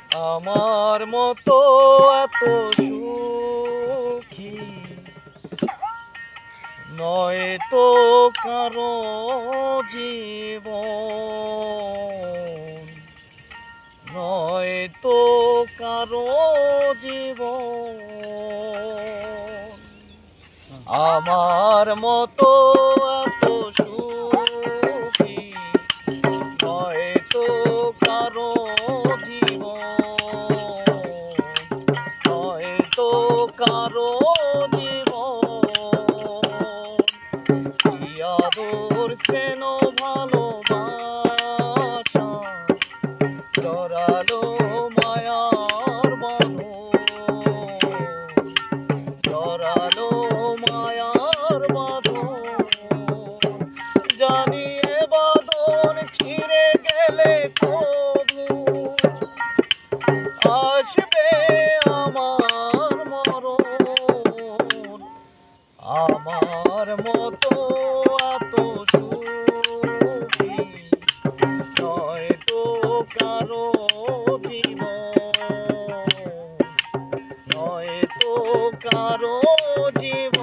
আমার মতো এত সুখী নয় তো কারো জীবন, নয় তো কারো জীবন। আমার মতো এত সুখী নয় তো কারো জীবন, নয় তো কারো জীবন। কি আদর স্নেহ ভালোবাসা জড়ালো মায়ার বাঁধন, জড়ালো মায়ার বাঁধন। জানি এ বাঁধন ছিঁড়ে গেলে কবু আসবে আমার মরণ। আমার মতো এত সুখী নয় তো কারো জীবন, নয় তো কারো জীবন।